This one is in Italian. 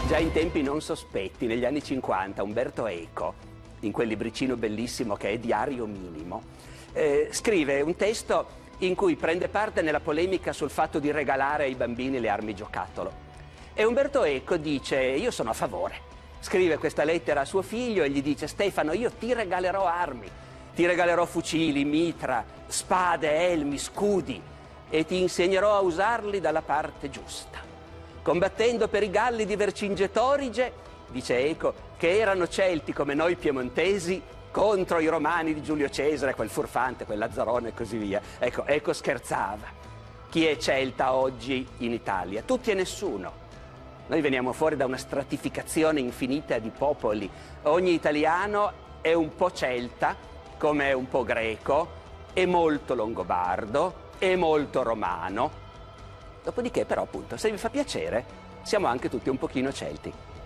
Già in tempi non sospetti, negli anni 50, Umberto Eco, in quel libricino bellissimo che è Diario Minimo, scrive un testo in cui prende parte nella polemica sul fatto di regalare ai bambini le armi giocattolo. E Umberto Eco dice: io sono a favore. Scrive questa lettera a suo figlio e gli dice: Stefano, io ti regalerò armi, ti regalerò fucili, mitra, spade, elmi, scudi e ti insegnerò a usarli dalla parte giusta. Combattendo per i Galli di Vercingetorige, dice Eco, che erano celti come noi piemontesi, contro i romani di Giulio Cesare, quel furfante, quel Lazzarone e così via. Ecco, Eco scherzava. Chi è celta oggi in Italia? Tutti e nessuno. Noi veniamo fuori da una stratificazione infinita di popoli. Ogni italiano è un po' celta, come è un po' greco, è molto longobardo, è molto romano. Dopodiché però, appunto, se vi fa piacere, siamo anche tutti un pochino celti.